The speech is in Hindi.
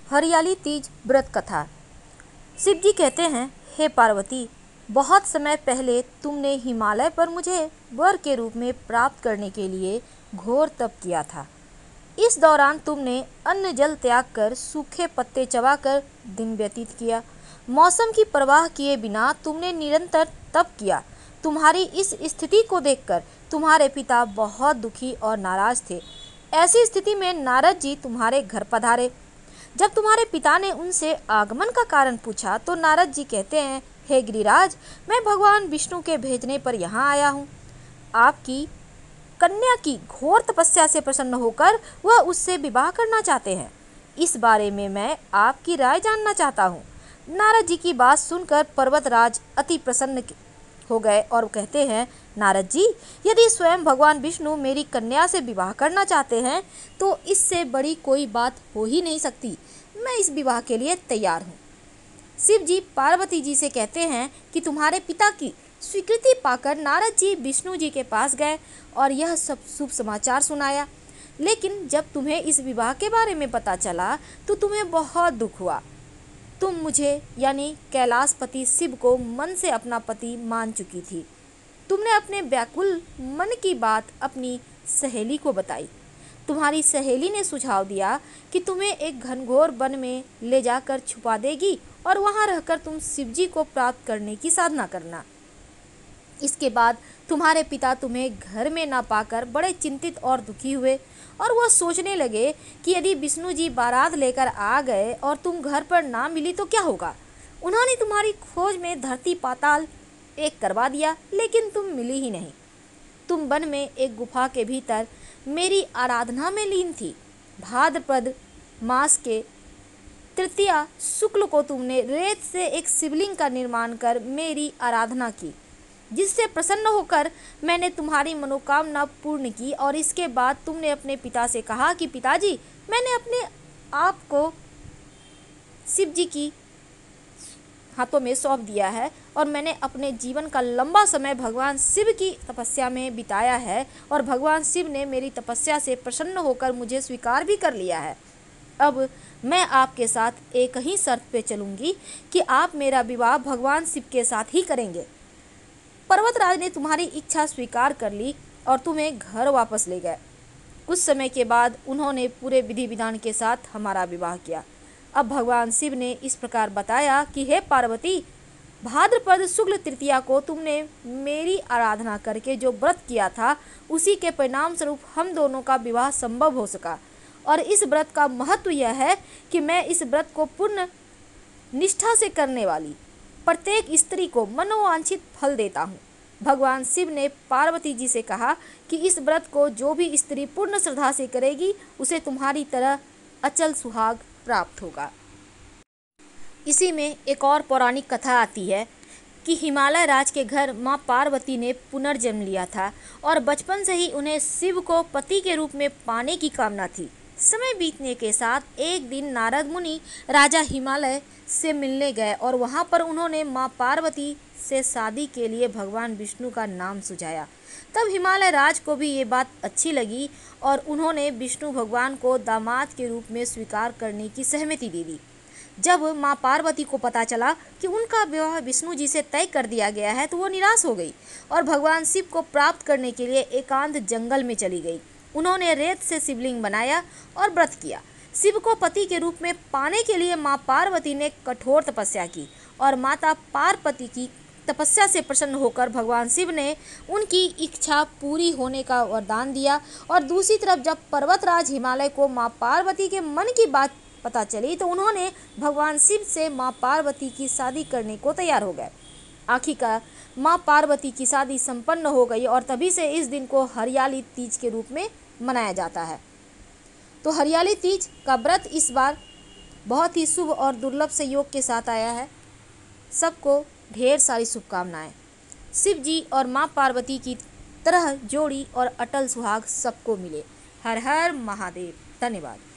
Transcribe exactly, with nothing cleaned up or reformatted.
हरियाली तीज व्रत कथा। शिव जी कहते हैं, हे पार्वती, बहुत समय पहले तुमने हिमालय पर मुझे वर के रूप में प्राप्त करने के लिए घोर तप किया था। इस दौरान तुमने अन्न जल त्याग कर सूखे पत्ते चबाकर दिन व्यतीत किया। मौसम की परवाह किए बिना तुमने निरंतर तप किया। तुम्हारी इस स्थिति को देखकर तुम्हारे पिता बहुत दुखी और नाराज थे। ऐसी स्थिति में नारद जी तुम्हारे घर पधारे। जब तुम्हारे पिता ने उनसे आगमन का कारण पूछा तो नारद जी कहते हैं, हे गिरिराज, मैं भगवान विष्णु के भेजने पर यहाँ आया हूँ। आपकी कन्या की घोर तपस्या से प्रसन्न होकर वह उससे विवाह करना चाहते हैं। इस बारे में मैं आपकी राय जानना चाहता हूँ। नारद जी की बात सुनकर पर्वतराज अति प्रसन्न हो गए और कहते हैं, नारद जी, यदि स्वयं भगवान विष्णु मेरी कन्या से विवाह करना चाहते हैं तो इससे बड़ी कोई बात हो ही नहीं सकती। मैं इस विवाह के लिए तैयार हूँ। शिव जी पार्वती जी से कहते हैं कि तुम्हारे पिता की स्वीकृति पाकर नारद जी विष्णु जी के पास गए और यह सब शुभ समाचार सुनाया। लेकिन जब तुम्हें इस विवाह के बारे में पता चला तो तुम्हें बहुत दुख हुआ। तुम मुझे यानी कैलाशपति शिव को मन से अपना पति मान चुकी थी। तुमने अपने व्याकुल मन की बात अपनी सहेली को बताई। तुम्हारी सहेली ने सुझाव दिया कि तुम्हें एक घनघोर वन में ले जाकर छुपा देगी और वहां रहकर तुम शिवजी को प्राप्त करने की साधना करना। इसके बाद तुम्हारे पिता तुम्हें घर में ना पाकर बड़े चिंतित और दुखी हुए और वह सोचने लगे कि यदि विष्णु जी बारात लेकर आ गए और तुम घर पर ना मिली तो क्या होगा। उन्होंने तुम्हारी खोज में धरती पाताल एक करवा दिया, लेकिन तुम मिली ही नहीं। तुम वन में एक गुफा के भीतर मेरी आराधना में लीन थी। भाद्रपद मास के तृतीया शुक्ल को तुमने रेत से एक शिवलिंग का निर्माण कर मेरी आराधना की, जिससे प्रसन्न होकर मैंने तुम्हारी मनोकामना पूर्ण की। और इसके बाद तुमने अपने पिता से कहा कि पिताजी, मैंने अपने आप को शिव जी की हाथों में सौंप दिया है और मैंने अपने जीवन का लंबा समय भगवान शिव की तपस्या में बिताया है और भगवान शिव ने मेरी तपस्या से प्रसन्न होकर मुझे स्वीकार भी कर लिया है। अब मैं आपके साथ एक ही शर्त पे चलूँगी कि आप मेरा विवाह भगवान शिव के साथ ही करेंगे। पर्वतराज ने तुम्हारी इच्छा स्वीकार कर ली और तुम्हें घर वापस ले गए। कुछ समय के बाद उन्होंने पूरे विधि विधान के साथ हमारा विवाह किया। अब भगवान शिव ने इस प्रकार बताया कि हे पार्वती, भाद्रपद शुक्ल तृतीया को तुमने मेरी आराधना करके जो व्रत किया था उसी के परिणाम स्वरूप हम दोनों का विवाह संभव हो सका। और इस व्रत का महत्व यह है कि मैं इस व्रत को पूर्ण निष्ठा से करने वाली प्रत्येक स्त्री को मनोवांछित फल देता हूँ। भगवान शिव ने पार्वती जी से कहा कि इस व्रत को जो भी स्त्री पूर्ण श्रद्धा से करेगी उसे तुम्हारी तरह अचल सुहाग प्राप्त होगा। इसी में एक और पौराणिक कथा आती है कि हिमालय राज के घर माँ पार्वती ने पुनर्जन्म लिया था और बचपन से ही उन्हें शिव को पति के रूप में पाने की कामना थी। समय बीतने के साथ एक दिन नारद मुनि राजा हिमालय से मिलने गए और वहां पर उन्होंने माँ पार्वती से शादी के लिए भगवान विष्णु का नाम सुझाया। तब हिमालय राज को भी ये बात अच्छी लगी और उन्होंने विष्णु भगवान को दामाद के रूप में स्वीकार करने की सहमति दे दी। जब माँ पार्वती को पता चला कि उनका विवाह विष्णु जी से तय कर दिया गया है तो वो निराश हो गई और भगवान शिव को प्राप्त करने के लिए एकांत जंगल में चली गई। उन्होंने रेत से शिवलिंग बनाया और व्रत किया। शिव को पति के रूप में पाने के लिए माँ पार्वती ने कठोर तपस्या की और माता पार्वती की तपस्या से प्रसन्न होकर भगवान शिव ने उनकी इच्छा पूरी होने का वरदान दिया। और दूसरी तरफ जब पर्वतराज हिमालय को माँ पार्वती के मन की बात पता चली तो उन्होंने भगवान शिव से माँ पार्वती की शादी करने को तैयार हो गए। आखिरकार माँ पार्वती की शादी संपन्न हो गई और तभी से इस दिन को हरियाली तीज के रूप में मनाया जाता है। तो हरियाली तीज का व्रत इस बार बहुत ही शुभ और दुर्लभ से योग के साथ आया है। सबको ढेर सारी शुभकामनाएं। शिव जी और माँ पार्वती की तरह जोड़ी और अटल सुहाग सबको मिले। हर हर महादेव। धन्यवाद।